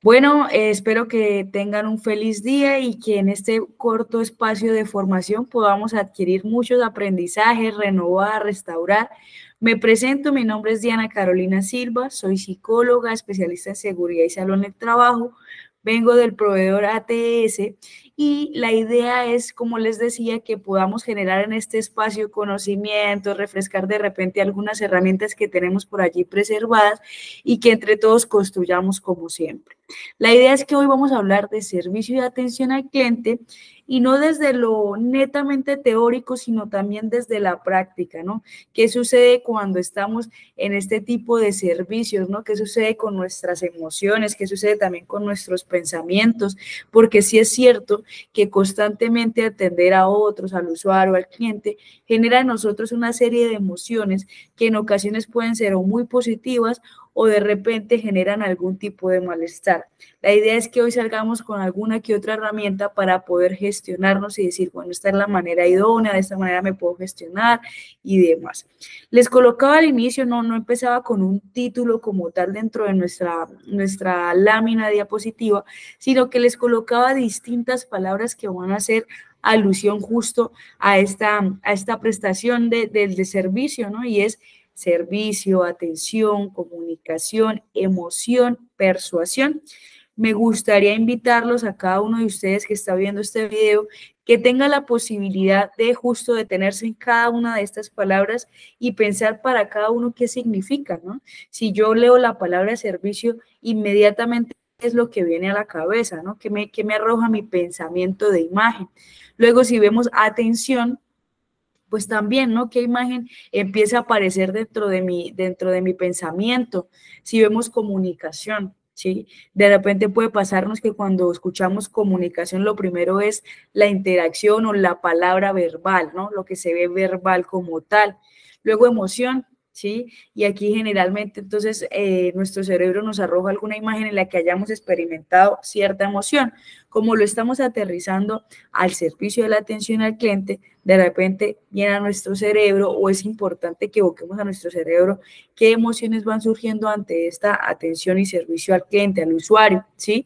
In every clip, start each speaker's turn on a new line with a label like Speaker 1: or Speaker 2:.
Speaker 1: Bueno, espero que tengan un feliz día y que en este corto espacio de formación podamos adquirir muchos aprendizajes, renovar, restaurar. Me presento, mi nombre es Diana Carolina Silva, soy psicóloga, especialista en seguridad y salud en el trabajo, vengo del proveedor ATS y la idea es, como les decía, que podamos generar en este espacio conocimientos, refrescar de repente algunas herramientas que tenemos por allí preservadas y que entre todos construyamos como siempre. La idea es que hoy vamos a hablar de servicio y atención al cliente y no desde lo netamente teórico, sino también desde la práctica, ¿no? ¿Qué sucede cuando estamos en este tipo de servicios, ¿no? ¿Qué sucede con nuestras emociones? ¿Qué sucede también con nuestros pensamientos? Porque sí es cierto que constantemente atender a otros, al usuario, al cliente, genera en nosotros una serie de emociones que en ocasiones pueden ser o muy positivas o de repente generan algún tipo de malestar. La idea es que hoy salgamos con alguna que otra herramienta para poder gestionarnos y decir, bueno, esta es la manera idónea, de esta manera me puedo gestionar y demás. Les colocaba al inicio, no empezaba con un título como tal dentro de nuestra lámina diapositiva, sino que les colocaba distintas palabras que van a hacer alusión justo a esta prestación de servicio, ¿no? Y es servicio, atención, comunicación, emoción, persuasión. Me gustaría invitarlos a cada uno de ustedes que está viendo este video que tenga la posibilidad de justo detenerse en cada una de estas palabras y pensar para cada uno qué significa, ¿no? Si yo leo la palabra servicio, inmediatamente es lo que viene a la cabeza, ¿no? ¿Qué me arroja mi pensamiento de imagen? Luego, si vemos atención, pues también, ¿no? ¿Qué imagen empieza a aparecer dentro de mi pensamiento? Si vemos comunicación, ¿sí? De repente puede pasarnos que cuando escuchamos comunicación, lo primero es la interacción o la palabra verbal, ¿no? Lo que se ve verbal como tal. Luego emoción, ¿sí? Y aquí generalmente entonces nuestro cerebro nos arroja alguna imagen en la que hayamos experimentado cierta emoción. Como lo estamos aterrizando al servicio de la atención al cliente, de repente viene a nuestro cerebro o es importante que evoquemos a nuestro cerebro qué emociones van surgiendo ante esta atención y servicio al cliente, al usuario, ¿sí?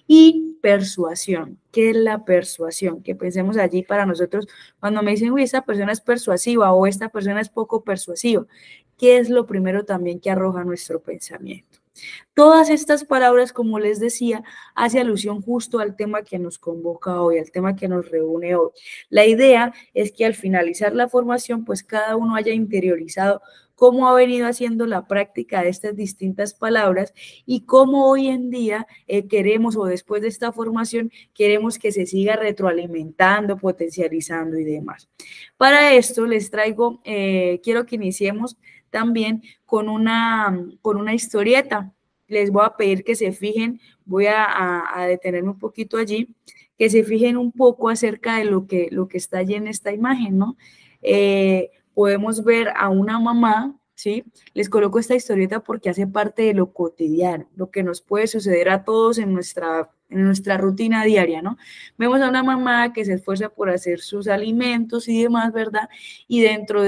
Speaker 1: Y persuasión. ¿Qué es la persuasión? Que pensemos allí para nosotros, cuando me dicen, uy, esta persona es persuasiva o esta persona es poco persuasiva, ¿qué es lo primero también que arroja nuestro pensamiento? Todas estas palabras, como les decía, hace alusión justo al tema que nos convoca hoy, al tema que nos reúne hoy. La idea es que al finalizar la formación, pues cada uno haya interiorizado cómo ha venido haciendo la práctica de estas distintas palabras y cómo hoy en día queremos, o después de esta formación, queremos que se siga retroalimentando, potencializando y demás. Para esto les traigo, quiero que iniciemos también con una historieta. Les voy a pedir que se fijen, voy a detenerme un poquito allí, que se fijen un poco acerca de lo que está allí en esta imagen, ¿no? Podemos ver a una mamá, ¿sí? Les coloco esta historieta porque hace parte de lo cotidiano, lo que nos puede suceder a todos en nuestra rutina diaria, ¿no? Vemos a una mamá que se esfuerza por hacer sus alimentos y demás, ¿verdad? Y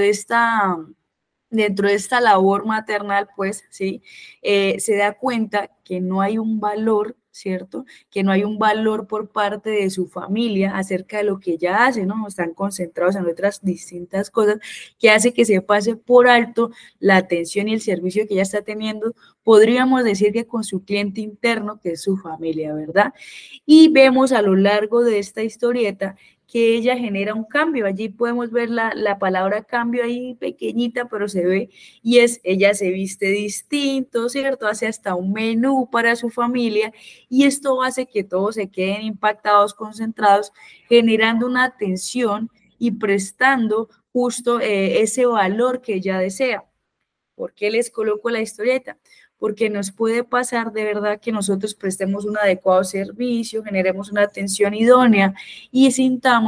Speaker 1: dentro de esta labor maternal, pues, ¿sí? Se da cuenta que no hay un valor, ¿cierto? Que no hay un valor por parte de su familia acerca de lo que ella hace, ¿no? Están concentrados en otras distintas cosas que hace que se pase por alto la atención y el servicio que ella está teniendo, podríamos decir que con su cliente interno, que es su familia, ¿verdad? Y vemos a lo largo de esta historieta que ella genera un cambio. Allí podemos ver la palabra cambio ahí pequeñita, pero se ve, y es, ella se viste distinto, ¿cierto? Hace hasta un menú para su familia, y esto hace que todos se queden impactados, concentrados, generando una atención y prestando justo ese valor que ella desea. ¿Por qué les coloco la historieta? Porque nos puede pasar de verdad que nosotros prestemos un adecuado servicio, generemos una atención idónea y sintamos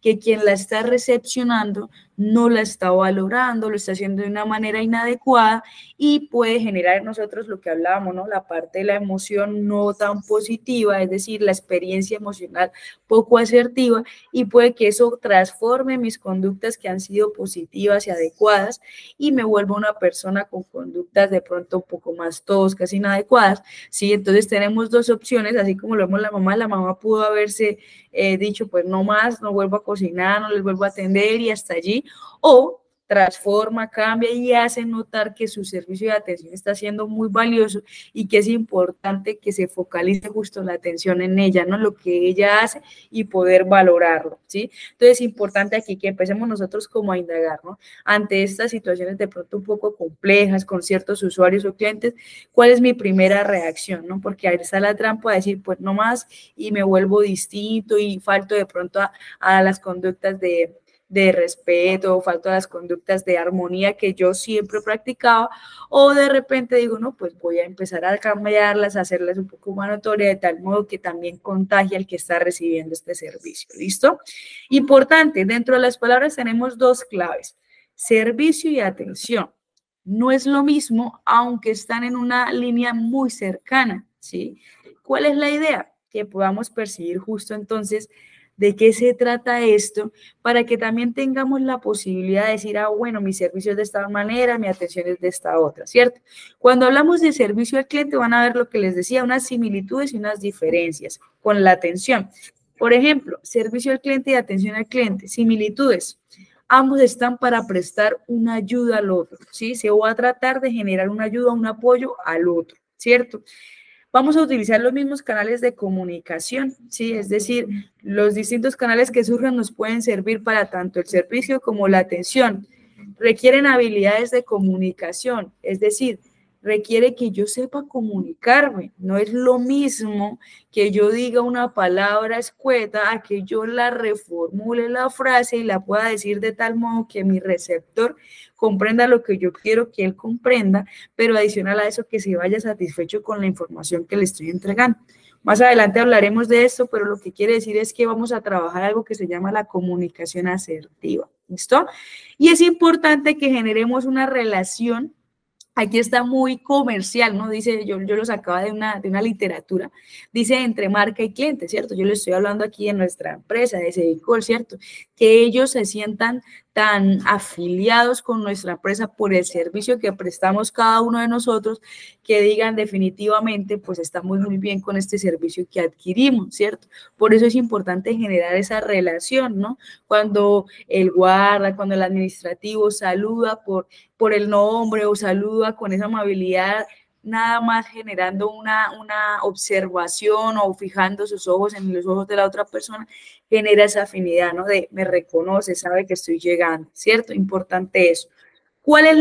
Speaker 1: que quien la está recepcionando no la está valorando, lo está haciendo de una manera inadecuada y puede generar en nosotros lo que hablábamos, ¿no? La parte de la emoción no tan positiva, es decir, la experiencia emocional poco asertiva, y puede que eso transforme mis conductas que han sido positivas y adecuadas y me vuelva una persona con conductas de pronto un poco más toscas, inadecuadas, ¿sí? Entonces tenemos dos opciones, así como lo vemos la mamá pudo haberse dicho, pues no más, no vuelvo a cocinar, no les vuelvo a atender y hasta allí, o transforma, cambia y hace notar que su servicio de atención está siendo muy valioso y que es importante que se focalice justo la atención en ella, ¿no? Lo que ella hace y poder valorarlo, ¿sí? Entonces es importante aquí que empecemos nosotros como a indagar, ¿no? Ante estas situaciones de pronto un poco complejas con ciertos usuarios o clientes, ¿cuál es mi primera reacción, ¿no? Porque ahí está la trampa de decir, pues no más y me vuelvo distinto y falto de pronto a las conductas de respeto, falto a las conductas de armonía que yo siempre practicaba, o de repente digo, no, pues voy a empezar a cambiarlas, a hacerlas un poco más notorias, de tal modo que también contagie al que está recibiendo este servicio, ¿listo? Importante, dentro de las palabras tenemos dos claves, servicio y atención. No es lo mismo, aunque están en una línea muy cercana, ¿sí? ¿Cuál es la idea? Que podamos percibir justo entonces de qué se trata esto, para que también tengamos la posibilidad de decir, ah, bueno, mi servicio es de esta manera, mi atención es de esta otra, ¿cierto? Cuando hablamos de servicio al cliente van a ver lo que les decía, unas similitudes y unas diferencias con la atención. Por ejemplo, servicio al cliente y atención al cliente, similitudes. Ambos están para prestar una ayuda al otro, ¿sí? Se va a tratar de generar una ayuda, un apoyo al otro, ¿cierto? Vamos a utilizar los mismos canales de comunicación, ¿sí? Es decir, los distintos canales que surjan nos pueden servir para tanto el servicio como la atención. Requieren habilidades de comunicación, es decir, requiere que yo sepa comunicarme. No es lo mismo que yo diga una palabra escueta a que yo la reformule la frase y la pueda decir de tal modo que mi receptor comprenda lo que yo quiero que él comprenda, pero adicional a eso que se vaya satisfecho con la información que le estoy entregando. Más adelante hablaremos de esto, pero lo que quiere decir es que vamos a trabajar algo que se llama la comunicación asertiva, ¿listo? Y es importante que generemos una relación. Aquí está muy comercial, ¿no? Dice, yo lo sacaba de una literatura, dice entre marca y cliente, ¿cierto? Yo le estoy hablando aquí de nuestra empresa, de Cedicol, ¿cierto? Que ellos se sientan tan afiliados con nuestra empresa por el servicio que prestamos cada uno de nosotros, que digan definitivamente, pues estamos muy bien con este servicio que adquirimos, ¿cierto? Por eso es importante generar esa relación, ¿no? Cuando el guarda, cuando el administrativo saluda por el nombre o saluda con esa amabilidad, nada más generando una observación o fijando sus ojos en los ojos de la otra persona, genera esa afinidad, ¿no? De me reconoce, sabe que estoy llegando, ¿cierto? Importante eso. ¿Cuáles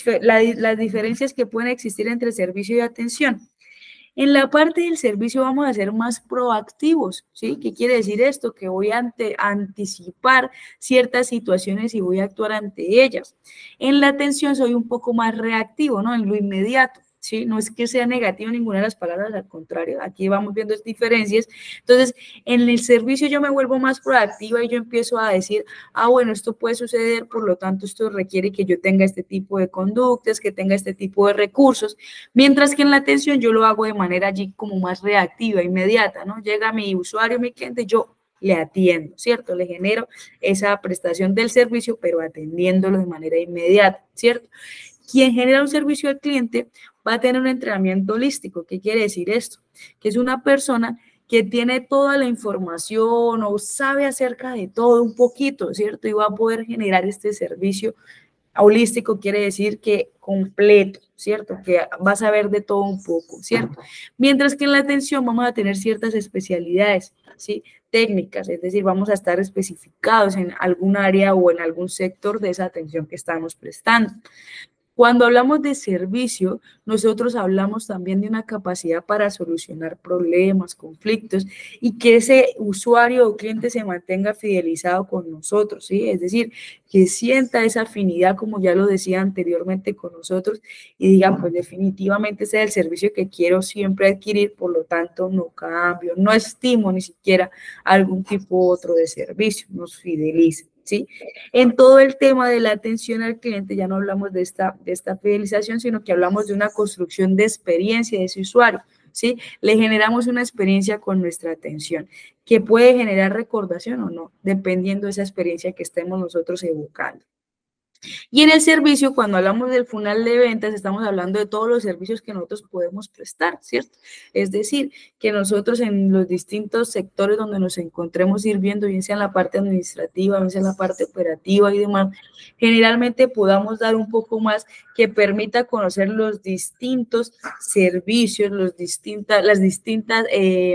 Speaker 1: las diferencias que pueden existir entre servicio y atención? En la parte del servicio vamos a ser más proactivos, ¿sí? ¿Qué quiere decir esto? Que voy a anticipar ciertas situaciones y voy a actuar ante ellas. En la atención soy un poco más reactivo, ¿no? En lo inmediato, ¿sí? No es que sea negativo ninguna de las palabras, al contrario, aquí vamos viendo diferencias. Entonces, en el servicio yo me vuelvo más proactiva y yo empiezo a decir, ah, bueno, esto puede suceder, por lo tanto, esto requiere que yo tenga este tipo de conductas, que tenga este tipo de recursos, mientras que en la atención yo lo hago de manera allí como más reactiva, inmediata, ¿no? Llega mi usuario, mi cliente, yo le atiendo, ¿cierto? Le genero esa prestación del servicio, pero atendiéndolo de manera inmediata, ¿cierto? Quien genera un servicio al cliente va a tener un entrenamiento holístico. ¿Qué quiere decir esto? Que es una persona que tiene toda la información o sabe acerca de todo un poquito, ¿cierto? Y va a poder generar este servicio holístico, quiere decir que completo, ¿cierto? Que vas a ver de todo un poco, ¿cierto? Mientras que en la atención vamos a tener ciertas especialidades, ¿sí? Técnicas, es decir, vamos a estar especificados en algún área o en algún sector de esa atención que estamos prestando. Cuando hablamos de servicio, nosotros hablamos también de una capacidad para solucionar problemas, conflictos y que ese usuario o cliente se mantenga fidelizado con nosotros, ¿sí? Es decir, que sienta esa afinidad, como ya lo decía anteriormente, con nosotros y diga, pues definitivamente ese es el servicio que quiero siempre adquirir, por lo tanto no cambio, no estimo ni siquiera algún tipo otro de servicio, nos fideliza. ¿Sí? En todo el tema de la atención al cliente ya no hablamos de esta fidelización, sino que hablamos de una construcción de experiencia de ese usuario, ¿sí? Le generamos una experiencia con nuestra atención, que puede generar recordación o no, dependiendo de esa experiencia que estemos nosotros evocando. Y en el servicio, cuando hablamos del funnel de ventas, estamos hablando de todos los servicios que nosotros podemos prestar, ¿cierto? Es decir, que nosotros en los distintos sectores donde nos encontremos sirviendo, bien sea en la parte administrativa, bien sea en la parte operativa y demás, generalmente podamos dar un poco más que permita conocer los distintos servicios, las distintas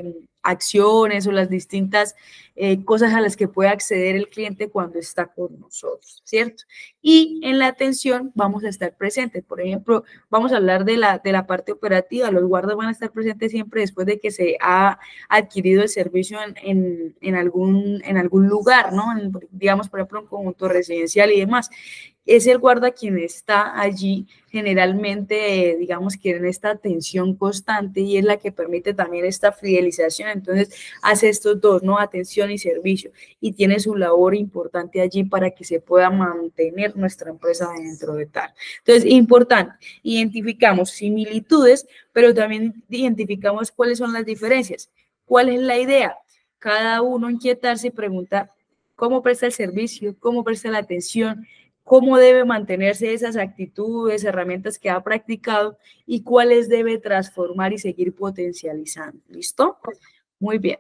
Speaker 1: acciones o las distintas cosas a las que puede acceder el cliente cuando está con nosotros, ¿cierto? Y en la atención vamos a estar presentes. Por ejemplo, vamos a hablar de la parte operativa. Los guardas van a estar presentes siempre después de que se ha adquirido el servicio en algún lugar, ¿no? Digamos, por ejemplo, un conjunto residencial y demás. Es el guarda quien está allí generalmente, digamos que en esta atención constante y es la que permite también esta fidelización. Entonces, hace estos dos, ¿no? Atención y servicio y tiene su labor importante allí para que se pueda mantener nuestra empresa dentro de tal. Entonces, importante, identificamos similitudes, pero también identificamos cuáles son las diferencias. ¿Cuál es la idea? Cada uno inquietarse y preguntar cómo presta el servicio, cómo presta la atención, cómo debe mantenerse esas actitudes, herramientas que ha practicado y cuáles debe transformar y seguir potencializando. ¿Listo? Muy bien.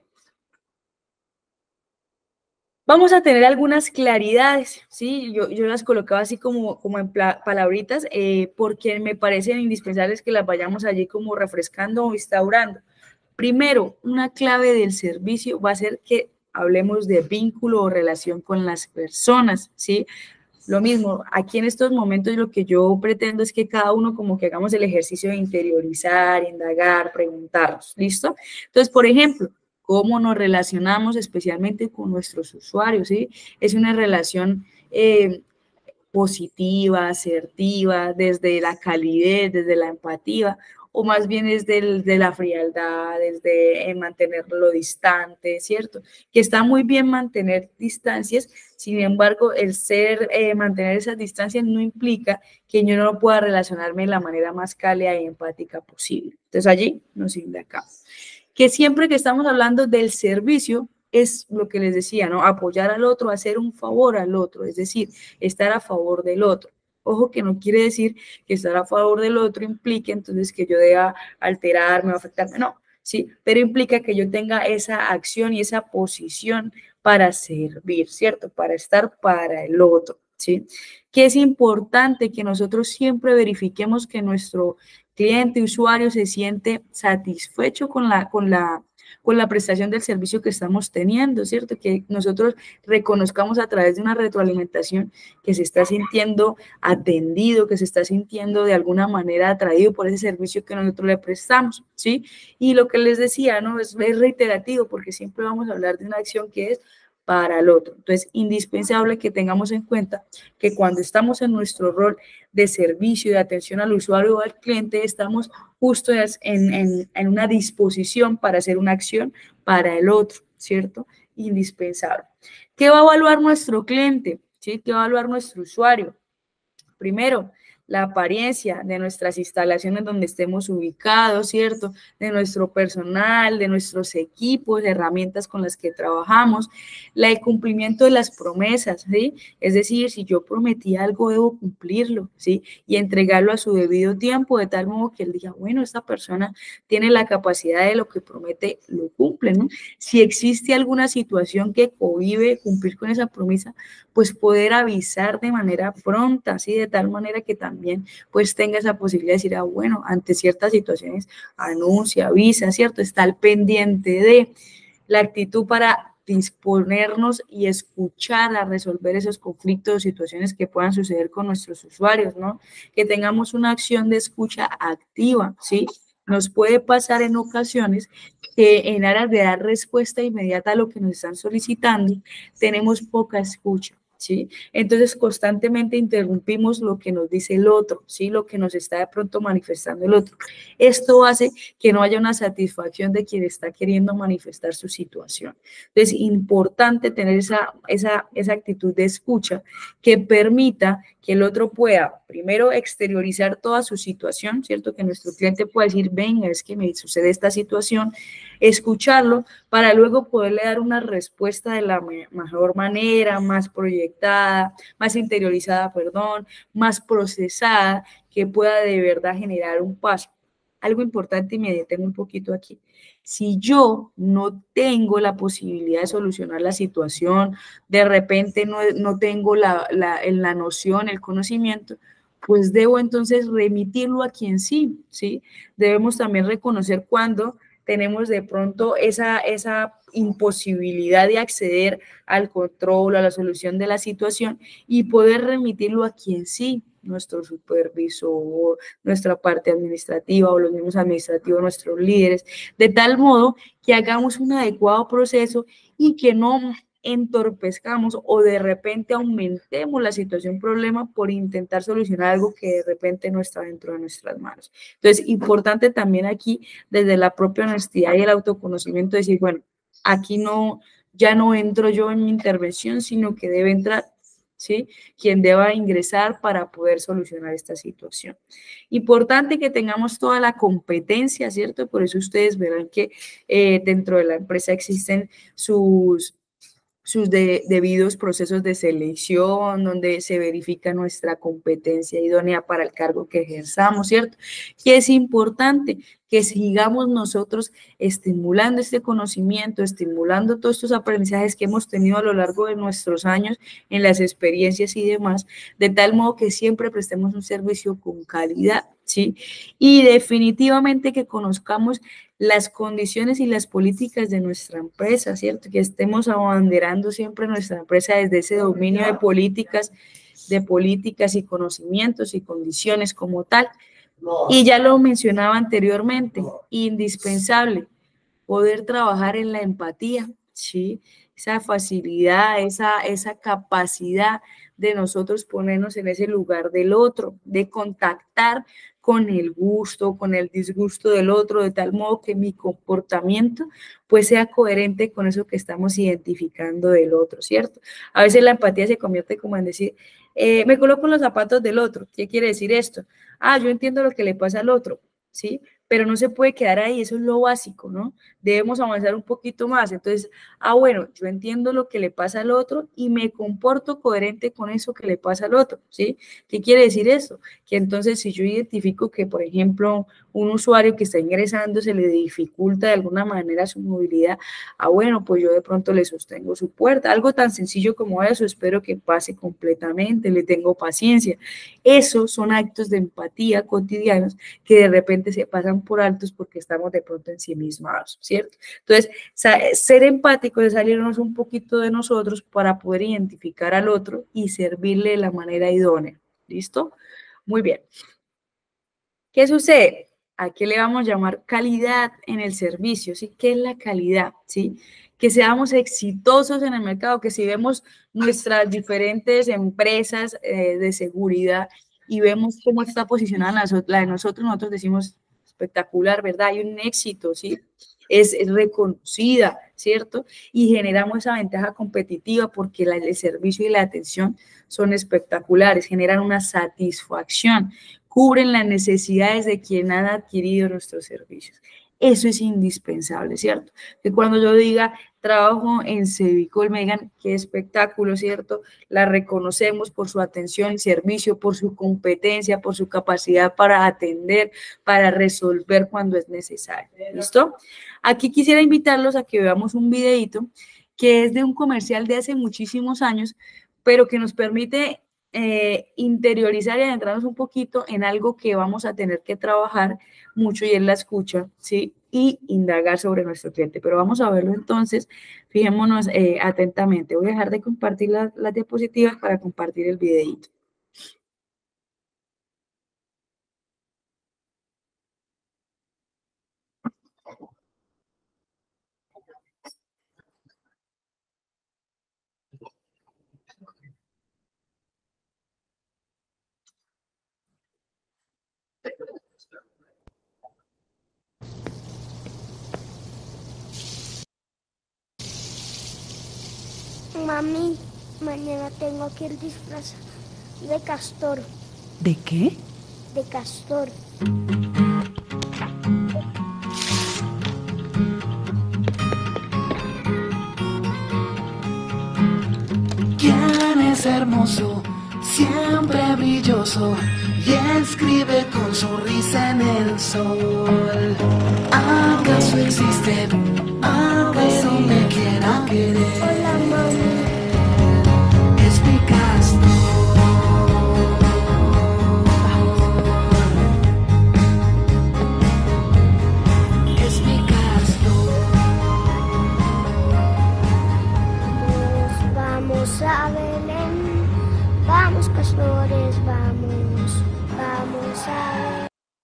Speaker 1: Vamos a tener algunas claridades, ¿sí? Yo las colocaba así como en palabritas porque me parecen indispensables que las vayamos allí como refrescando o instaurando. Primero, una clave del servicio va a ser que hablemos de vínculo o relación con las personas, ¿sí? Lo mismo, aquí en estos momentos lo que yo pretendo es que cada uno como que hagamos el ejercicio de interiorizar, indagar, preguntarnos, ¿listo? Entonces, por ejemplo, ¿cómo nos relacionamos especialmente con nuestros usuarios, sí? Es una relación positiva, asertiva, desde la calidez, desde la empatía, o más bien es de la frialdad, desde mantenerlo distante, ¿cierto? Que está muy bien mantener distancias, sin embargo, el mantener esas distancias no implica que yo no pueda relacionarme de la manera más cálida y empática posible. Entonces allí nos indicamos. Que siempre que estamos hablando del servicio, es lo que les decía, ¿no? Apoyar al otro, hacer un favor al otro, es decir, estar a favor del otro. Ojo que no quiere decir que estar a favor del otro implique entonces que yo deba alterarme o afectarme, no, sí, pero implica que yo tenga esa acción y esa posición para servir, ¿cierto? Para estar para el otro, ¿sí? Que es importante que nosotros siempre verifiquemos que nuestro cliente, usuario, se siente satisfecho con la prestación del servicio que estamos teniendo, ¿cierto? Que nosotros reconozcamos a través de una retroalimentación que se está sintiendo atendido, que se está sintiendo de alguna manera atraído por ese servicio que nosotros le prestamos, ¿sí? Y lo que les decía, ¿no? Es reiterativo porque siempre vamos a hablar de una acción que es para el otro. Entonces, indispensable que tengamos en cuenta que cuando estamos en nuestro rol de servicio, de atención al usuario o al cliente, estamos justo en una disposición para hacer una acción para el otro, ¿cierto? Indispensable. ¿Qué va a evaluar nuestro cliente? ¿Sí? ¿Qué va a evaluar nuestro usuario? Primero, la apariencia de nuestras instalaciones donde estemos ubicados, ¿cierto? De nuestro personal, de nuestros equipos, herramientas con las que trabajamos, el cumplimiento de las promesas, ¿sí? Es decir, si yo prometí algo, debo cumplirlo, ¿sí? Y entregarlo a su debido tiempo, de tal modo que él diga, bueno, esta persona tiene la capacidad de lo que promete, lo cumple, ¿no? Si existe alguna situación que cohíbe cumplir con esa promesa, pues poder avisar de manera pronta, ¿sí? De tal manera que también pues tenga esa posibilidad de decir, ah, bueno, ante ciertas situaciones anuncia, avisa, ¿cierto? Está al pendiente de la actitud para disponernos y escuchar a resolver esos conflictos o situaciones que puedan suceder con nuestros usuarios, ¿no? Que tengamos una acción de escucha activa, ¿sí? Nos puede pasar en ocasiones que en aras de dar respuesta inmediata a lo que nos están solicitando, tenemos poca escucha, ¿sí? Entonces, constantemente interrumpimos lo que nos dice el otro, ¿sí? Lo que nos está de pronto manifestando el otro. Esto hace que no haya una satisfacción de quien está queriendo manifestar su situación. Entonces, importante tener esa actitud de escucha que permita que el otro pueda, primero, exteriorizar toda su situación, ¿cierto? Que nuestro cliente pueda decir, venga, es que me sucede esta situación, escucharlo para luego poderle dar una respuesta de la mejor manera, más proyectada, más interiorizada, perdón, más procesada, que pueda de verdad generar un paso. Algo importante, y me detengo un poquito aquí. Si yo no tengo la posibilidad de solucionar la situación, de repente no tengo la noción, el conocimiento, pues debo entonces remitirlo a quien sí, ¿sí? Debemos también reconocer cuando tenemos de pronto esa imposibilidad de acceder al control, a la solución de la situación y poder remitirlo a quien sí, nuestro supervisor, nuestra parte administrativa o los mismos administrativos, nuestros líderes, de tal modo que hagamos un adecuado proceso y que no entorpezcamos o de repente aumentemos la situación problema por intentar solucionar algo que de repente no está dentro de nuestras manos. Entonces, importante también aquí, desde la propia honestidad y el autoconocimiento, decir, bueno, aquí no, ya no entro yo en mi intervención, sino que debe entrar, ¿sí? Quien deba ingresar para poder solucionar esta situación. Importante que tengamos toda la competencia, ¿cierto? Por eso ustedes verán que dentro de la empresa existen sus debidos procesos de selección, donde se verifica nuestra competencia idónea para el cargo que ejerzamos, ¿cierto? Y es importante que sigamos nosotros estimulando este conocimiento, estimulando todos estos aprendizajes que hemos tenido a lo largo de nuestros años en las experiencias y demás, de tal modo que siempre prestemos un servicio con calidad, ¿sí? Y definitivamente que conozcamos las condiciones y las políticas de nuestra empresa, ¿cierto? Que estemos abanderando siempre nuestra empresa desde ese dominio de políticas y conocimientos y condiciones como tal. Y ya lo mencionaba anteriormente, indispensable poder trabajar en la empatía, ¿sí? Esa facilidad, esa capacidad de nosotros ponernos en ese lugar del otro, de contactar con el gusto, con el disgusto del otro, de tal modo que mi comportamiento pues sea coherente con eso que estamos identificando del otro, ¿cierto? A veces la empatía se convierte como en decir, me coloco en los zapatos del otro. ¿Qué quiere decir esto? Ah, yo entiendo lo que le pasa al otro, ¿sí? Pero no se puede quedar ahí, eso es lo básico, ¿no? Debemos avanzar un poquito más. Entonces, bueno, yo entiendo lo que le pasa al otro y me comporto coherente con eso que le pasa al otro, ¿sí? ¿Qué quiere decir esto? Que entonces, si yo identifico que, por ejemplo, un usuario que está ingresando se le dificulta de alguna manera su movilidad, bueno, pues yo de pronto le sostengo su puerta. Algo tan sencillo como eso, espero que pase completamente, le tengo paciencia. Esos son actos de empatía cotidianos que de repente se pasan por altos porque estamos de pronto ensimismados, ¿cierto? Entonces, ser empáticos es salirnos un poquito de nosotros para poder identificar al otro y servirle de la manera idónea, ¿listo? Muy bien. ¿Qué sucede? ¿A qué le vamos a llamar calidad en el servicio? ¿Sí? ¿Qué es la calidad? ¿Sí? Que seamos exitosos en el mercado, que si vemos nuestras diferentes empresas de seguridad y vemos cómo está posicionada la de nosotros decimos espectacular, ¿verdad? Hay un éxito, ¿sí? Es reconocida, ¿cierto? Y generamos esa ventaja competitiva porque el servicio y la atención son espectaculares, generan una satisfacción, cubren las necesidades de quien han adquirido nuestros servicios. Eso es indispensable, ¿cierto? Que cuando yo diga trabajo en Cevicol, me digan qué espectáculo, ¿cierto? La reconocemos por su atención y servicio, por su competencia, por su capacidad para atender, para resolver cuando es necesario. ¿Listo? Aquí quisiera invitarlos a que veamos un videito que es de un comercial de hace muchísimos años, pero que nos permite interiorizar y adentrarnos un poquito en algo que vamos a tener que trabajar mucho y es la escucha, ¿sí? Y indagar sobre nuestro cliente. Pero vamos a verlo entonces, fijémonos atentamente. Voy a dejar de compartir las diapositivas para compartir el videíto.
Speaker 2: Mami, mañana tengo que ir disfrazada de castor.
Speaker 3: ¿De qué?
Speaker 2: De castor.
Speaker 4: ¿Quién es hermoso, siempre brilloso y escribe con su risa en el sol? ¿Acaso existe? ¿Acaso me quiera querer?
Speaker 2: Hola, mami.
Speaker 4: Es mi castor. Es mi castor.
Speaker 2: Vamos a Belén. Vamos, castores, vamos. Vamos a Belén.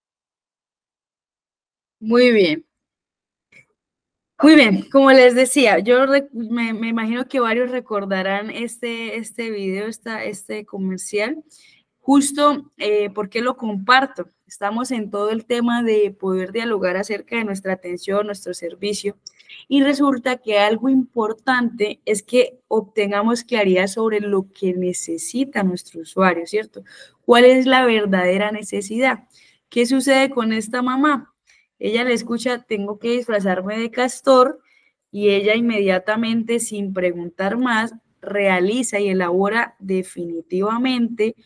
Speaker 1: Muy bien. Muy bien, como les decía, yo me imagino que varios recordarán este video, este comercial, justo porque lo comparto. Estamos en todo el tema de poder dialogar acerca de nuestra atención, nuestro servicio, y resulta que algo importante es que obtengamos claridad sobre lo que necesita nuestro usuario, ¿cierto? ¿Cuál es la verdadera necesidad? ¿Qué sucede con esta mamá? Ella le escucha, tengo que disfrazarme de castor, y ella inmediatamente, sin preguntar más, realiza y elabora definitivamente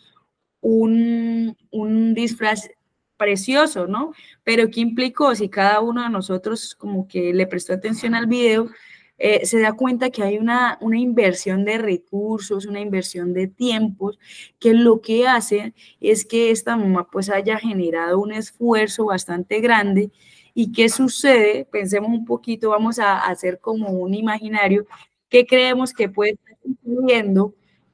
Speaker 1: un disfraz precioso, ¿no? Pero ¿qué implicó? Si cada uno de nosotros como que le prestó atención al video, se da cuenta que hay una inversión de recursos, una inversión de tiempos, que lo que hace es que esta mamá pues haya generado un esfuerzo bastante grande. ¿Y qué sucede? Pensemos un poquito, vamos a hacer como un imaginario. ¿Qué creemos que puede estar sucediendo?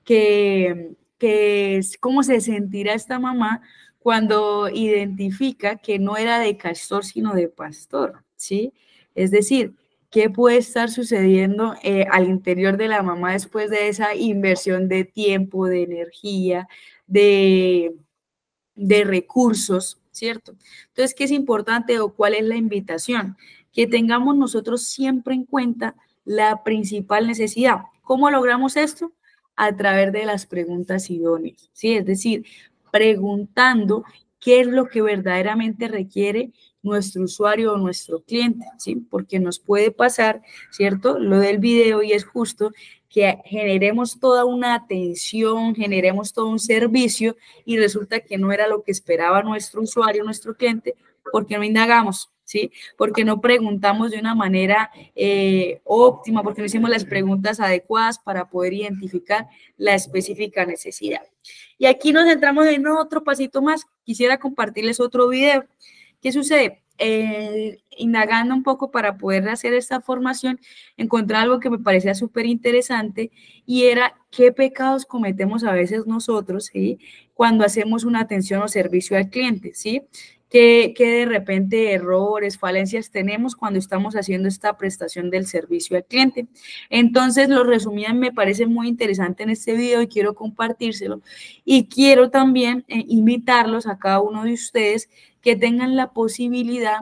Speaker 1: Que es cómo se sentirá esta mamá cuando identifica que no era de castor, sino de pastor, ¿sí? Es decir, ¿qué puede estar sucediendo al interior de la mamá después de esa inversión de tiempo, de energía, de, de recursos, ¿cierto? Entonces, ¿qué es importante o cuál es la invitación? Que tengamos nosotros siempre en cuenta la principal necesidad. ¿Cómo logramos esto? A través de las preguntas idóneas, ¿sí? Es decir, preguntando qué es lo que verdaderamente requiere nuestro usuario o nuestro cliente, ¿sí? Porque nos puede pasar, ¿cierto? Lo del video, y es justo que generemos toda una atención, generemos todo un servicio y resulta que no era lo que esperaba nuestro usuario, nuestro cliente, porque no indagamos, ¿sí? Porque no preguntamos de una manera óptima, porque no hicimos las preguntas adecuadas para poder identificar la específica necesidad. Y aquí nos centramos en otro pasito más. Quisiera compartirles otro video. ¿Qué sucede? Indagando un poco para poder hacer esta formación, encontré algo que me parecía súper interesante, y era qué pecados cometemos a veces nosotros, ¿sí? Cuando hacemos una atención o servicio al cliente, ¿sí? ¿Qué de repente errores, falencias tenemos cuando estamos haciendo esta prestación del servicio al cliente? Entonces, lo resumían, me parece muy interesante en este video y quiero compartírselo. Y quiero también invitarlos a cada uno de ustedes que tengan la posibilidad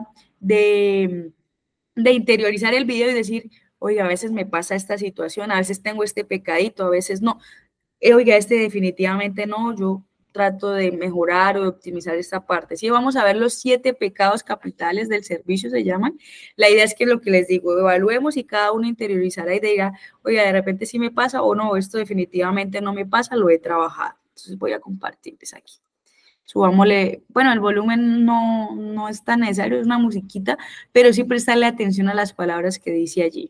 Speaker 1: de interiorizar el video y decir, oye, a veces me pasa esta situación, a veces tengo este pecadito, a veces no. Oiga, este definitivamente no, yo trato de mejorar o de optimizar esta parte. Sí, vamos a ver los 7 pecados capitales del servicio, se llaman. La idea es que lo que les digo, evaluemos y cada uno interiorizará y diga, oiga, de repente sí me pasa o no, esto definitivamente no me pasa, lo he trabajado. Entonces voy a compartirles aquí. Subámosle, bueno, el volumen no es tan necesario, es una musiquita, pero sí prestarle atención a las palabras que dice allí.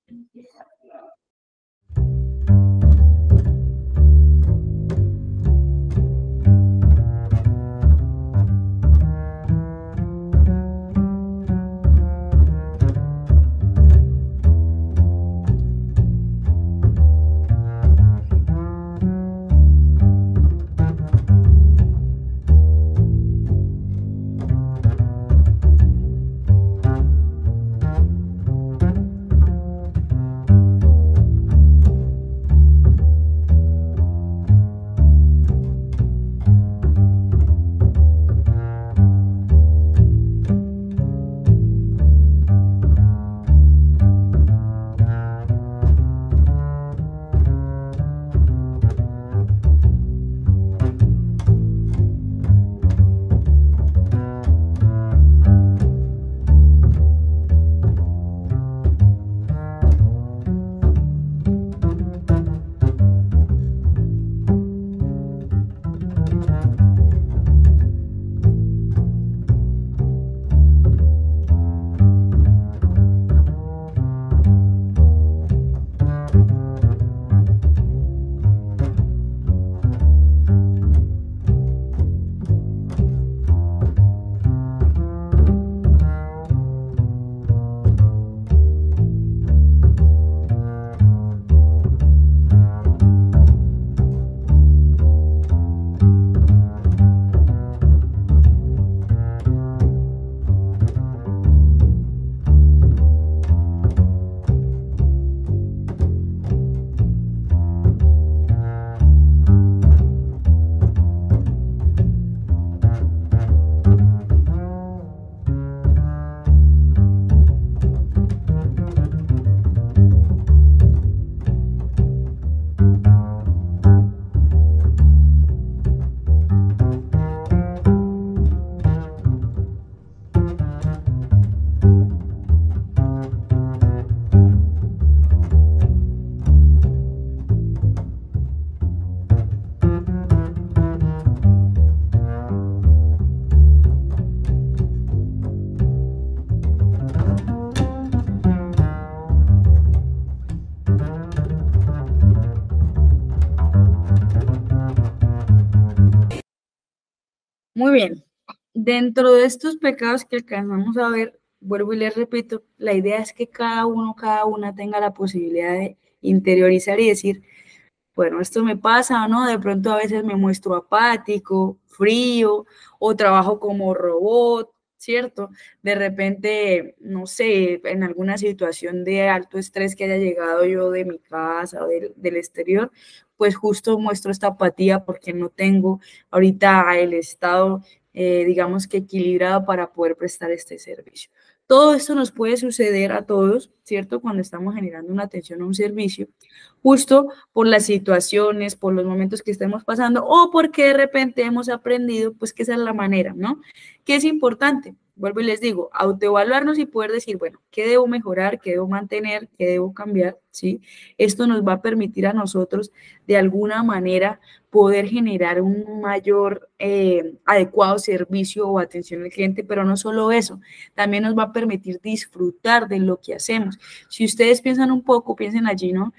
Speaker 1: Muy bien. Dentro de estos pecados que alcanzamos a ver, vuelvo y les repito, la idea es que cada uno, cada una tenga la posibilidad de interiorizar y decir, bueno, esto me pasa, ¿no? De pronto a veces me muestro apático, frío, o trabajo como robot, ¿cierto? De repente, no sé, en alguna situación de alto estrés que haya llegado yo de mi casa o del exterior, pues justo muestro esta apatía porque no tengo ahorita el estado, digamos que equilibrado para poder prestar este servicio. Todo esto nos puede suceder a todos, ¿cierto? Cuando estamos generando una atención a un servicio, justo por las situaciones, por los momentos que estemos pasando o porque de repente hemos aprendido, pues que esa es la manera, ¿no? ¿Qué es importante? Vuelvo y les digo, autoevaluarnos y poder decir, bueno, ¿qué debo mejorar? ¿Qué debo mantener? ¿Qué debo cambiar? ¿Sí? Esto nos va a permitir a nosotros, de alguna manera, poder generar un mayor adecuado servicio o atención al cliente, pero no solo eso, también nos va a permitir disfrutar de lo que hacemos. Si ustedes piensan un poco, piensen allí, ¿no?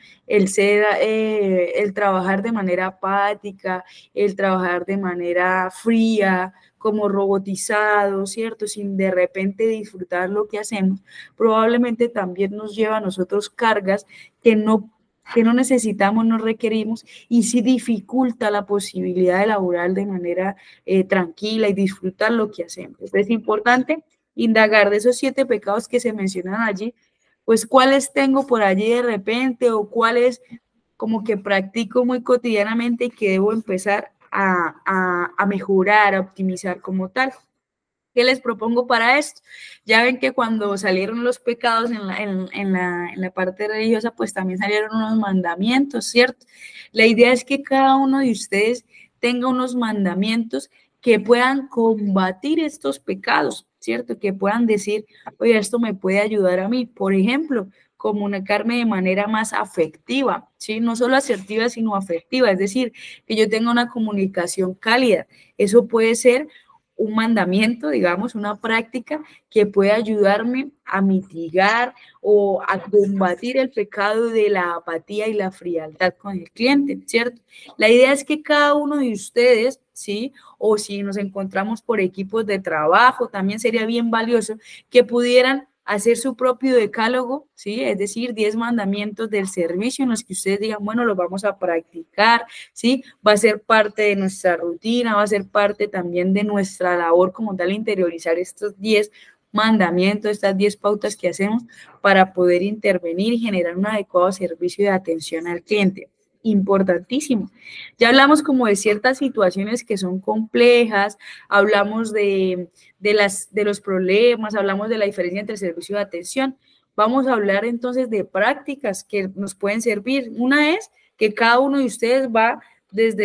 Speaker 1: El trabajar de manera apática, el trabajar de manera fría, como robotizado, ¿cierto? Sin de repente disfrutar lo que hacemos, probablemente también nos lleva a nosotros cargas que no necesitamos, no requerimos, y sí dificulta la posibilidad de laborar de manera tranquila y disfrutar lo que hacemos. Entonces es importante indagar de esos 7 pecados que se mencionan allí, pues cuáles tengo por allí de repente o cuáles como que practico muy cotidianamente y que debo empezar a mejorar, a optimizar como tal. ¿Qué les propongo para esto? Ya ven que cuando salieron los pecados en la parte religiosa, pues también salieron unos mandamientos, ¿cierto? La idea es que cada uno de ustedes tenga unos mandamientos que puedan combatir estos pecados, ¿cierto? Que puedan decir, oye, esto me puede ayudar a mí. Por ejemplo, comunicarme de manera más afectiva, ¿sí? No solo asertiva, sino afectiva, es decir, que yo tenga una comunicación cálida. Eso puede ser un mandamiento, digamos, una práctica que puede ayudarme a mitigar o a combatir el pecado de la apatía y la frialdad con el cliente, ¿cierto? La idea es que cada uno de ustedes, ¿sí? O si nos encontramos por equipos de trabajo, también sería bien valioso que pudieran hacer su propio decálogo, ¿sí? Es decir, 10 mandamientos del servicio en los que ustedes digan, bueno, los vamos a practicar, ¿sí? Va a ser parte de nuestra rutina, va a ser parte también de nuestra labor como tal, interiorizar estos 10 mandamientos, estas 10 pautas que hacemos para poder intervenir y generar un adecuado servicio de atención al cliente. Importantísimo. Ya hablamos como de ciertas situaciones que son complejas, hablamos de los problemas, hablamos de la diferencia entre servicio de atención. Vamos a hablar entonces de prácticas que nos pueden servir. Una es que cada uno de ustedes va desde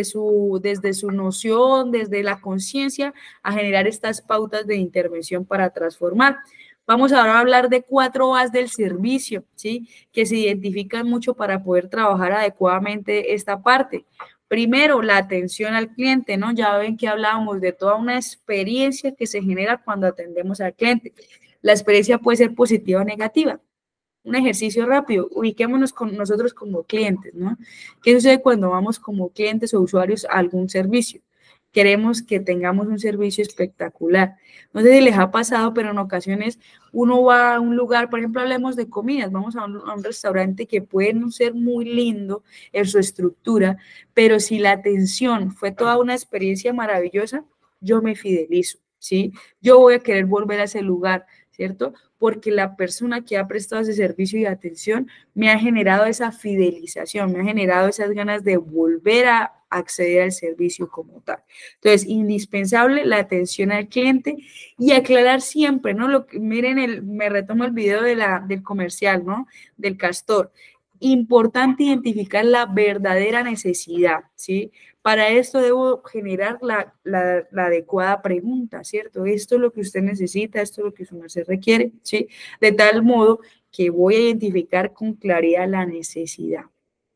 Speaker 1: su noción, desde la conciencia, a generar estas pautas de intervención para transformar. Vamos ahora a hablar de 4 A's del servicio, ¿sí? Que se identifican mucho para poder trabajar adecuadamente esta parte. Primero, la atención al cliente, ¿no? Ya ven que hablábamos de toda una experiencia que se genera cuando atendemos al cliente. La experiencia puede ser positiva o negativa. Un ejercicio rápido, ubiquémonos con nosotros como clientes, ¿no? ¿Qué sucede cuando vamos como clientes o usuarios a algún servicio? Queremos que tengamos un servicio espectacular. No sé si les ha pasado, pero en ocasiones uno va a un lugar, por ejemplo, hablemos de comidas, vamos a un restaurante que puede no ser muy lindo en su estructura, pero si la atención fue toda una experiencia maravillosa, yo me fidelizo, ¿sí? Yo voy a querer volver a ese lugar, ¿cierto? Porque la persona que ha prestado ese servicio y atención me ha generado esa fidelización, me ha generado esas ganas de volver a acceder al servicio como tal. Entonces, indispensable la atención al cliente y aclarar siempre, ¿no? Miren, me retomo el video del comercial, ¿no? Del castor. Importante identificar la verdadera necesidad, ¿sí? Para esto debo generar la adecuada pregunta, ¿cierto? Esto es lo que usted necesita, esto es lo que su merced requiere, ¿sí? De tal modo que voy a identificar con claridad la necesidad.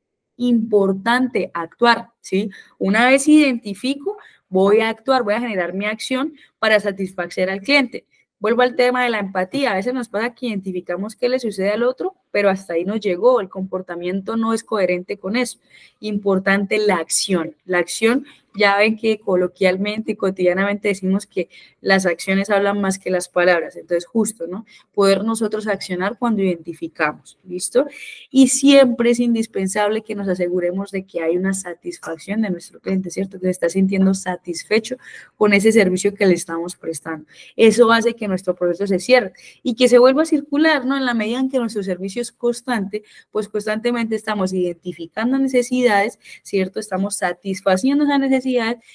Speaker 1: Importante actuar, ¿sí? Una vez identifico, voy a actuar, voy a generar mi acción para satisfacer al cliente. Vuelvo al tema de la empatía. A veces nos pasa que identificamos qué le sucede al otro, pero hasta ahí nos llegó. El comportamiento no es coherente con eso. Importante la acción. La acción, ya ven que coloquialmente y cotidianamente decimos que las acciones hablan más que las palabras. Entonces, justo, ¿no? Poder nosotros accionar cuando identificamos, ¿listo? Y siempre es indispensable que nos aseguremos de que hay una satisfacción de nuestro cliente, ¿cierto? Que se está sintiendo satisfecho con ese servicio que le estamos prestando. Eso hace que nuestro proceso se cierre y que se vuelva a circular, ¿no? En la medida en que nuestro servicio es constante, pues constantemente estamos identificando necesidades, ¿cierto? Estamos satisfaciendo esas necesidades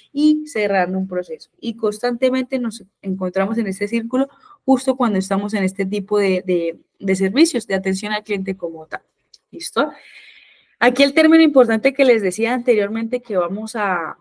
Speaker 1: y cerrando un proceso. Y constantemente nos encontramos en este círculo justo cuando estamos en este tipo de servicios, de atención al cliente como tal. ¿Listo? Aquí el término importante que les decía anteriormente que vamos a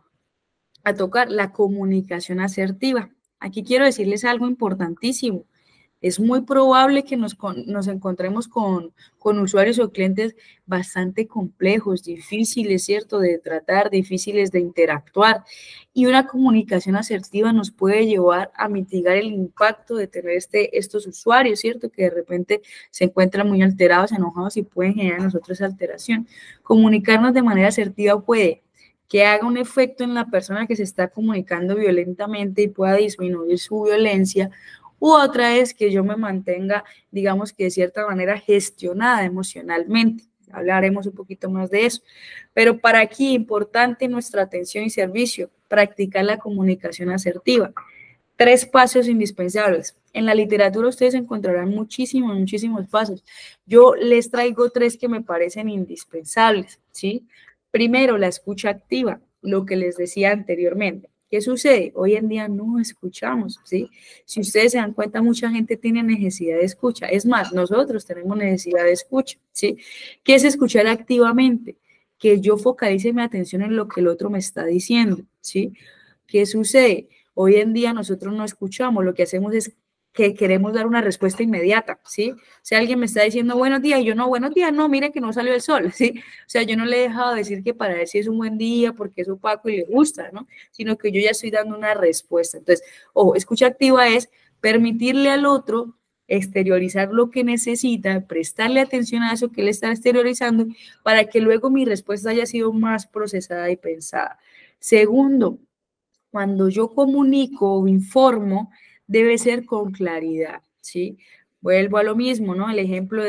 Speaker 1: tocar, la comunicación asertiva. Aquí quiero decirles algo importantísimo. Es muy probable que nos encontremos con usuarios o clientes bastante complejos, difíciles, ¿cierto?, de tratar, difíciles de interactuar. Y una comunicación asertiva nos puede llevar a mitigar el impacto de tener estos usuarios, ¿cierto?, que de repente se encuentran muy alterados, enojados y pueden generar en nosotros esa alteración. Comunicarnos de manera asertiva puede que haga un efecto en la persona que se está comunicando violentamente y pueda disminuir su violencia. U otra es que yo me mantenga, digamos que de cierta manera gestionada emocionalmente. Hablaremos un poquito más de eso. Pero para aquí, importante nuestra atención y servicio, practicar la comunicación asertiva. 3 pasos indispensables. En la literatura ustedes encontrarán muchísimos pasos. Yo les traigo 3 que me parecen indispensables, ¿sí? Primero, la escucha activa, lo que les decía anteriormente. ¿Qué sucede? Hoy en día no escuchamos, ¿sí? Si ustedes se dan cuenta, mucha gente tiene necesidad de escucha. Es más, nosotros tenemos necesidad de escucha, ¿sí? ¿Qué es escuchar activamente? Que yo focalice mi atención en lo que el otro me está diciendo, ¿sí? ¿Qué sucede? Hoy en día nosotros no escuchamos, lo que hacemos es que queremos dar una respuesta inmediata, ¿sí? Si alguien me está diciendo buenos días y yo no, buenos días, no, mire que no salió el sol, ¿sí? O sea, yo no le he dejado decir que para él sí es un buen día porque es opaco y le gusta, ¿no? Sino que yo ya estoy dando una respuesta. Entonces, ojo, escucha activa es permitirle al otro exteriorizar lo que necesita, prestarle atención a eso que él está exteriorizando para que luego mi respuesta haya sido más procesada y pensada. Segundo, cuando yo comunico o informo, debe ser con claridad, ¿sí? Vuelvo a lo mismo, ¿no? El ejemplo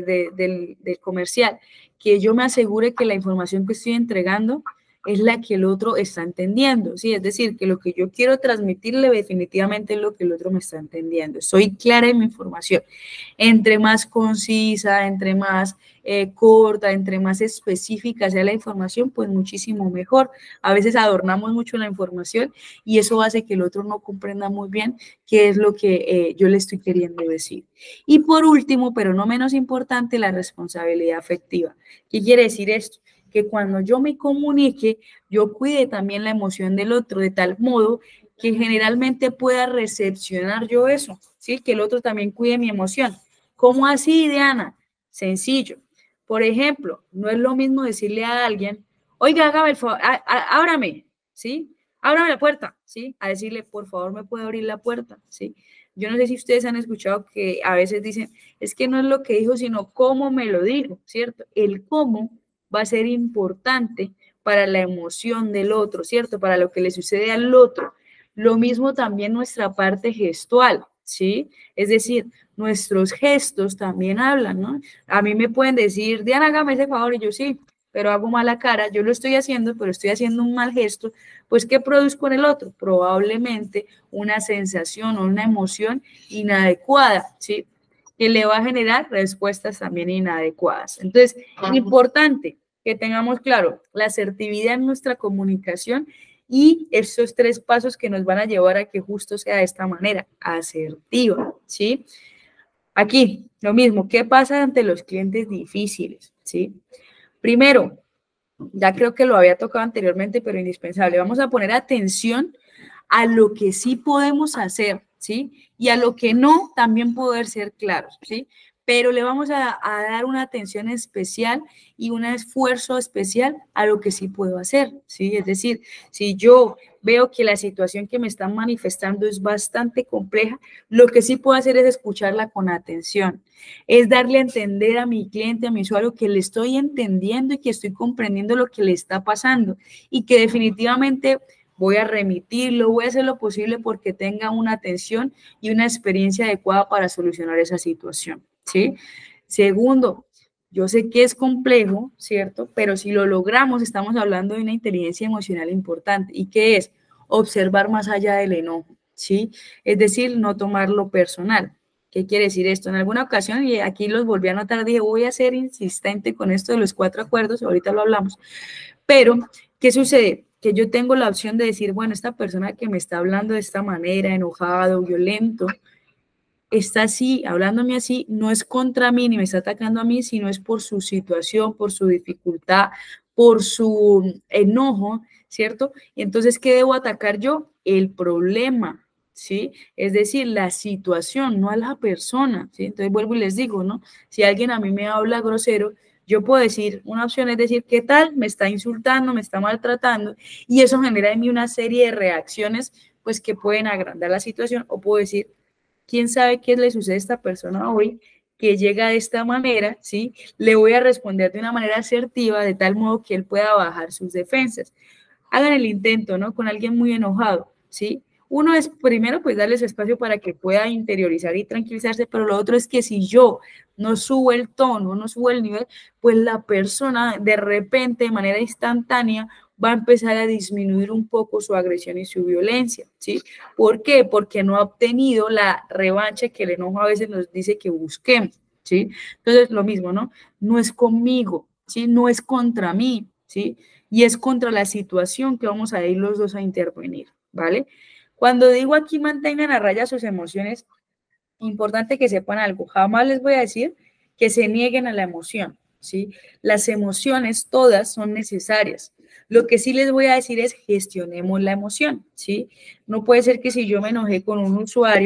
Speaker 1: del comercial, que yo me asegure que la información que estoy entregando es la que el otro está entendiendo, ¿sí? Es decir, que lo que yo quiero transmitirle definitivamente es lo que el otro me está entendiendo. Soy clara en mi información. Entre más concisa, entre más corta, entre más específica sea la información, pues muchísimo mejor. A veces adornamos mucho la información y eso hace que el otro no comprenda muy bien qué es lo que yo le estoy queriendo decir. Y por último, pero no menos importante, la responsabilidad afectiva. ¿Qué quiere decir esto? Que cuando yo me comunique, yo cuide también la emoción del otro de tal modo que generalmente pueda recepcionar yo eso, ¿sí? Que el otro también cuide mi emoción. ¿Cómo así, Diana? Sencillo. Por ejemplo, no es lo mismo decirle a alguien, oiga, hágame el favor, ábrame, ¿sí? Ábrame la puerta, ¿sí? A decirle, por favor, ¿me puede abrir la puerta? ¿Sí? Yo no sé si ustedes han escuchado que a veces dicen, es que no es lo que dijo, sino cómo me lo dijo, ¿cierto? El cómo va a ser importante para la emoción del otro, ¿cierto? Para lo que le sucede al otro. Lo mismo también nuestra parte gestual, ¿sí? Es decir, nuestros gestos también hablan, ¿no? A mí me pueden decir, Diana, hágame ese favor, y yo sí, pero hago mala cara, yo lo estoy haciendo, pero estoy haciendo un mal gesto, pues ¿qué produzco en el otro? Probablemente una sensación o una emoción inadecuada, ¿sí? Que le va a generar respuestas también inadecuadas. Entonces, importante que tengamos claro la asertividad en nuestra comunicación y estos 3 pasos que nos van a llevar a que justo sea de esta manera, asertiva, ¿sí? Aquí, lo mismo, ¿qué pasa ante los clientes difíciles? ¿Sí? Primero, ya creo que lo había tocado anteriormente, pero indispensable, vamos a poner atención a lo que sí podemos hacer, ¿sí? Y a lo que no, también poder ser claros, ¿sí? Pero le vamos a dar una atención especial y un esfuerzo especial a lo que sí puedo hacer, ¿sí? Es decir, si yo veo que la situación que me están manifestando es bastante compleja, lo que sí puedo hacer es escucharla con atención, es darle a entender a mi cliente, a mi usuario, que le estoy entendiendo y que estoy comprendiendo lo que le está pasando y que definitivamente voy a remitirlo, voy a hacer lo posible porque tenga una atención y una experiencia adecuada para solucionar esa situación, ¿sí? Segundo, yo sé que es complejo, ¿cierto? Pero si lo logramos, estamos hablando de una inteligencia emocional importante. ¿Y qué es? Observar más allá del enojo, ¿sí? Es decir, no tomarlo personal. ¿Qué quiere decir esto? En alguna ocasión, y aquí los volví a anotar, dije, voy a ser insistente con esto de los 4 acuerdos, ahorita lo hablamos, pero, ¿qué sucede? Que yo tengo la opción de decir, bueno, esta persona que me está hablando de esta manera, enojado, violento, está así, hablándome así, no es contra mí ni me está atacando a mí, sino es por su situación, por su dificultad, por su enojo, ¿cierto? Y entonces, ¿qué debo atacar yo? El problema, ¿sí? Es decir, la situación, no a la persona, ¿sí? Entonces vuelvo y les digo, ¿no? Si alguien a mí me habla grosero, yo puedo decir, una opción es decir, ¿qué tal? Me está insultando, me está maltratando, y eso genera en mí una serie de reacciones, pues, que pueden agrandar la situación, o puedo decir, ¿quién sabe qué le sucede a esta persona hoy que llega de esta manera? ¿Sí? Le voy a responder de una manera asertiva, de tal modo que él pueda bajar sus defensas. Hagan el intento, ¿no? Con alguien muy enojado, ¿sí? Uno es primero, pues, darle su espacio para que pueda interiorizar y tranquilizarse, pero lo otro es que si yo no subo el tono, no subo el nivel, pues la persona de repente, de manera instantánea, va a empezar a disminuir un poco su agresión y su violencia, ¿sí? ¿Por qué? Porque no ha obtenido la revancha que el enojo a veces nos dice que busquemos, ¿sí? Entonces, lo mismo, ¿no? No es conmigo, ¿sí? No es contra mí, ¿sí? Y es contra la situación que vamos a ir los dos a intervenir, ¿vale? Cuando digo aquí mantengan a raya sus emociones, importante que sepan algo, jamás les voy a decir que se nieguen a la emoción, ¿sí? Las emociones todas son necesarias. Lo que sí les voy a decir es gestionemos la emoción, ¿sí? No puede ser que si yo me enojé con un usuario,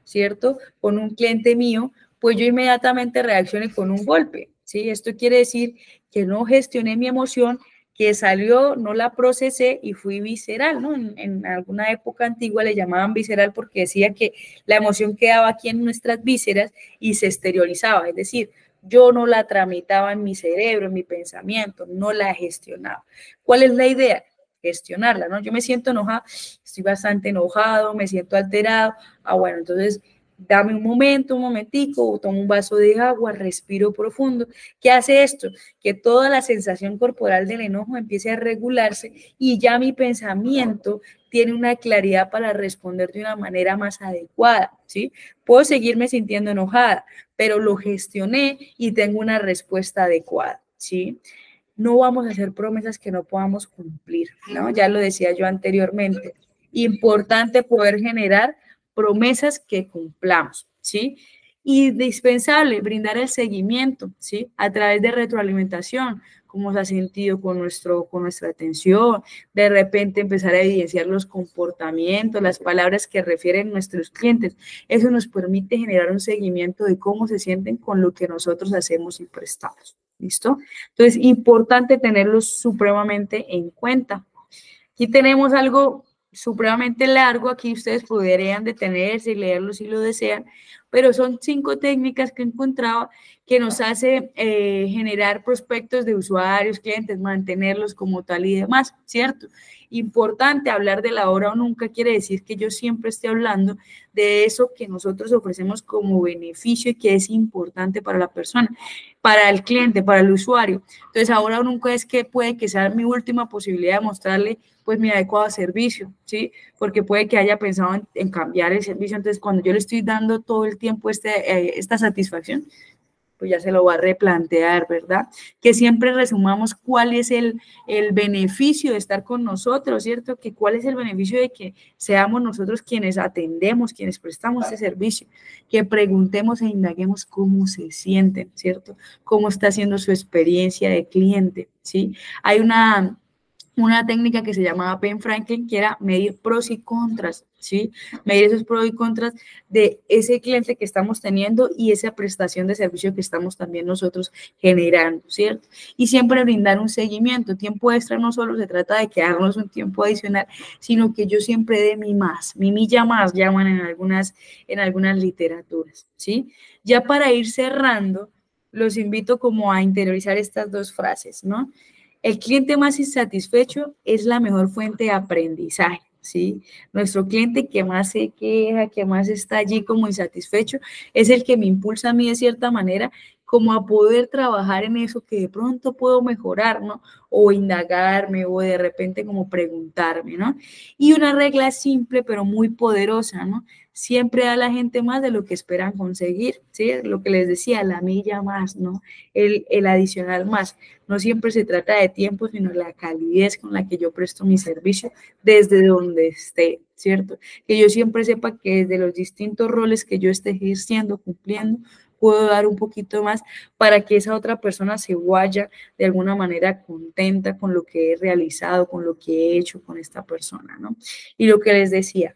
Speaker 1: ¿cierto? Con un cliente mío, pues yo inmediatamente reaccioné con un golpe, ¿sí? Esto quiere decir que no gestioné mi emoción, que salió, no la procesé y fui visceral, ¿no? En alguna época antigua le llamaban visceral porque decía que la emoción quedaba aquí en nuestras vísceras y se exteriorizaba, es decir, yo no la tramitaba en mi cerebro, en mi pensamiento, no la gestionaba. ¿Cuál es la idea? Gestionarla, ¿no? Yo me siento enojada, estoy bastante enojado, me siento alterado, bueno, entonces dame un momento, un momentico, tomo un vaso de agua, respiro profundo. ¿Qué hace esto? Que toda la sensación corporal del enojo empiece a regularse y ya mi pensamiento tiene una claridad para responder de una manera más adecuada, ¿sí? Puedo seguirme sintiendo enojada, pero lo gestioné y tengo una respuesta adecuada, ¿sí? No vamos a hacer promesas que no podamos cumplir, ¿no? Ya lo decía yo anteriormente. Importante poder generar promesas que cumplamos, ¿sí? Indispensable brindar el seguimiento, ¿sí? A través de retroalimentación, cómo se ha sentido con nuestra atención, de repente empezar a evidenciar los comportamientos, las palabras que refieren nuestros clientes. Eso nos permite generar un seguimiento de cómo se sienten con lo que nosotros hacemos y prestamos. ¿Listo? Entonces, importante tenerlos supremamente en cuenta. Aquí tenemos algo supremamente largo, aquí ustedes podrían detenerse y leerlo si lo desean, pero son 5 técnicas que encontraba que nos hace generar prospectos de usuarios, clientes, mantenerlos como tal y demás, ¿cierto? Importante hablar de la hora o nunca quiere decir que yo siempre esté hablando de eso que nosotros ofrecemos como beneficio y que es importante para la persona, para el cliente, para el usuario. Entonces, ahora o nunca es que puede que sea mi última posibilidad de mostrarle pues mi adecuado servicio, ¿sí? Porque puede que haya pensado en cambiar el servicio. Entonces, cuando yo le estoy dando todo el tiempo esta satisfacción, pues ya se lo va a replantear, ¿verdad? Que siempre resumamos cuál es el beneficio de estar con nosotros, ¿cierto? Que cuál es el beneficio de que seamos nosotros quienes atendemos, quienes prestamos ese servicio, que preguntemos e indaguemos cómo se sienten, ¿cierto? Cómo está siendo su experiencia de cliente, ¿sí? Hay una técnica que se llamaba Ben Franklin, que era medir pros y contras, ¿sí? Medir esos pros y contras de ese cliente que estamos teniendo y esa prestación de servicio que estamos también nosotros generando, ¿cierto? Y siempre brindar un seguimiento. Tiempo extra no solo se trata de quedarnos un tiempo adicional, sino que yo siempre dé mi más, mi milla más, llaman en algunas literaturas, ¿sí? Ya para ir cerrando, los invito como a interiorizar estas 2 frases, ¿no? El cliente más insatisfecho es la mejor fuente de aprendizaje, ¿sí? Nuestro cliente que más se queja, que más está allí como insatisfecho, es el que me impulsa a mí de cierta manera como a poder trabajar en eso que de pronto puedo mejorar, ¿no? O indagarme o de repente como preguntarme, ¿no? Y una regla simple pero muy poderosa, ¿no? Siempre da a la gente más de lo que esperan conseguir, ¿sí? Lo que les decía, la milla más, ¿no? El adicional más. No siempre se trata de tiempo, sino la calidez con la que yo presto mi servicio desde donde esté, ¿cierto? Que yo siempre sepa que desde los distintos roles que yo esté ejerciendo, cumpliendo, puedo dar un poquito más para que esa otra persona se vaya de alguna manera contenta con lo que he realizado, con lo que he hecho con esta persona, ¿no? Y lo que les decía,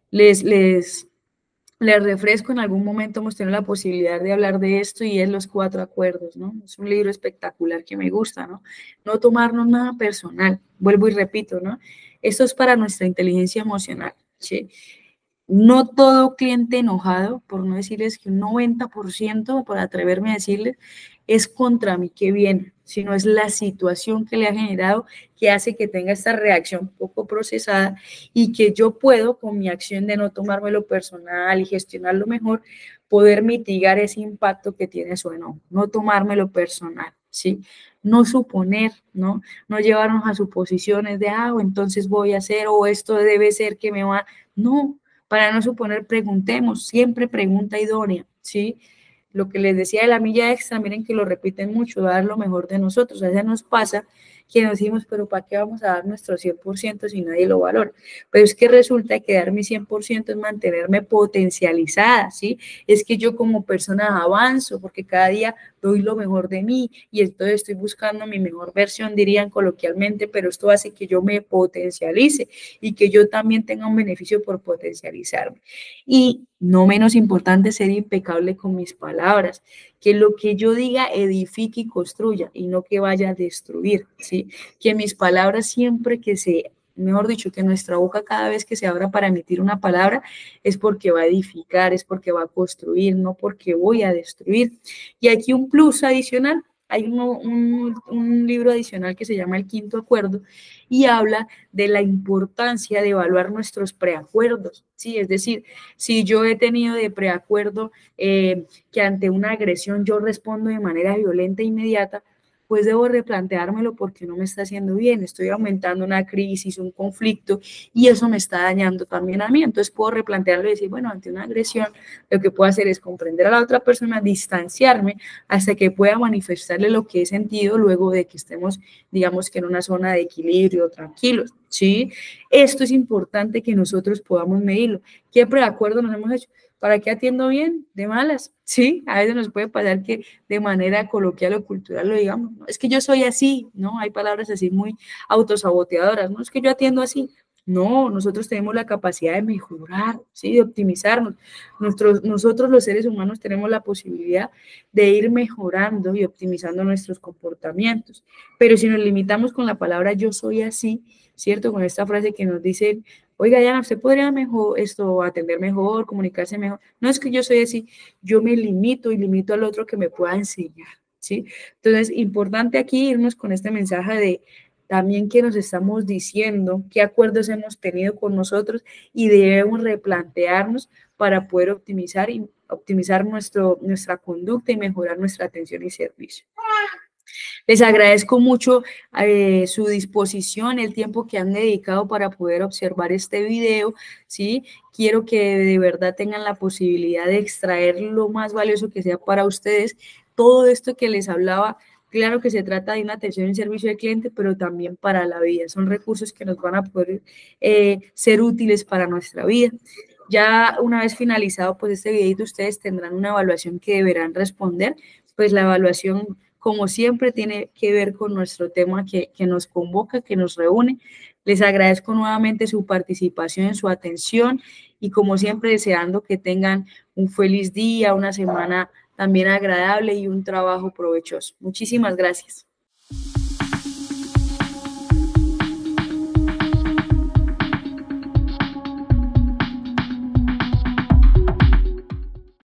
Speaker 1: les refresco, en algún momento hemos tenido la posibilidad de hablar de esto y es Los 4 Acuerdos, ¿no? Es un libro espectacular que me gusta, ¿no? No tomarnos nada personal, vuelvo y repito, ¿no? Esto es para nuestra inteligencia emocional, ¿sí? No todo cliente enojado, por no decirles que un 90%, por atreverme a decirles, es contra mí que viene, sino es la situación que le ha generado que hace que tenga esta reacción poco procesada y que yo puedo, con mi acción de no tomármelo personal y gestionarlo mejor, poder mitigar ese impacto que tiene su enojo, no tomármelo personal, ¿sí? No suponer, ¿no? No llevarnos a suposiciones de, entonces voy a hacer, o esto debe ser que me va, no. Para no suponer, preguntemos, siempre pregunta idónea, ¿sí? Lo que les decía de la milla extra, miren que lo repiten mucho, dar lo mejor de nosotros. A veces nos pasa que nos decimos, pero ¿para qué vamos a dar nuestro 100% si nadie lo valora? Pero es que resulta que dar mi 100% es mantenerme potencializada, ¿sí? Es que yo como persona avanzo porque cada día doy lo mejor de mí y entonces estoy buscando mi mejor versión, dirían coloquialmente, pero esto hace que yo me potencialice y que yo también tenga un beneficio por potencializarme. Y no menos importante, ser impecable con mis palabras, que lo que yo diga edifique y construya y no que vaya a destruir, ¿sí? Que mis palabras siempre que se, mejor dicho, que nuestra boca cada vez que se abra para emitir una palabra es porque va a edificar, es porque va a construir, no porque voy a destruir. Y aquí un plus adicional, hay un libro adicional que se llama El Quinto Acuerdo y habla de la importancia de evaluar nuestros preacuerdos, ¿sí? Es decir, si yo he tenido de preacuerdo que ante una agresión yo respondo de manera violenta e inmediata, pues debo replanteármelo porque no me está haciendo bien, estoy aumentando una crisis, un conflicto y eso me está dañando también a mí. Entonces puedo replantearlo y decir, bueno, ante una agresión lo que puedo hacer es comprender a la otra persona, distanciarme hasta que pueda manifestarle lo que he sentido luego de que estemos, digamos que en una zona de equilibrio, tranquilos, ¿sí? Esto es importante que nosotros podamos medirlo. ¿Qué preacuerdo nos hemos hecho? ¿Para qué atiendo bien? De malas, ¿sí? A veces nos puede pasar que de manera coloquial o cultural lo digamos, ¿no? Es que yo soy así, ¿no? Hay palabras así muy autosaboteadoras, ¿no? Es que yo atiendo así. No, nosotros tenemos la capacidad de mejorar, ¿sí? De optimizarnos. Nosotros los seres humanos tenemos la posibilidad de ir mejorando y optimizando nuestros comportamientos. Pero si nos limitamos con la palabra yo soy así, ¿cierto? Con esta frase que nos dice, oiga, Diana, usted podría mejor atender mejor, comunicarse mejor. No es que yo soy así, yo me limito y limito al otro que me pueda enseñar, ¿sí? Entonces, importante aquí irnos con este mensaje de también que nos estamos diciendo, qué acuerdos hemos tenido con nosotros y debemos replantearnos para poder optimizar nuestra conducta y mejorar nuestra atención y servicio. Les agradezco mucho su disposición, el tiempo que han dedicado para poder observar este video, ¿sí? Quiero que de verdad tengan la posibilidad de extraer lo más valioso que sea para ustedes. Todo esto que les hablaba, claro que se trata de una atención y servicio al cliente, pero también para la vida. Son recursos que nos van a poder ser útiles para nuestra vida. Ya una vez finalizado pues este videito, ustedes tendrán una evaluación que deberán responder. Pues la evaluación, como siempre, tiene que ver con nuestro tema que nos convoca, que nos reúne. Les agradezco nuevamente su participación, su atención y como siempre deseando que tengan un feliz día, una semana también agradable y un trabajo provechoso. Muchísimas gracias.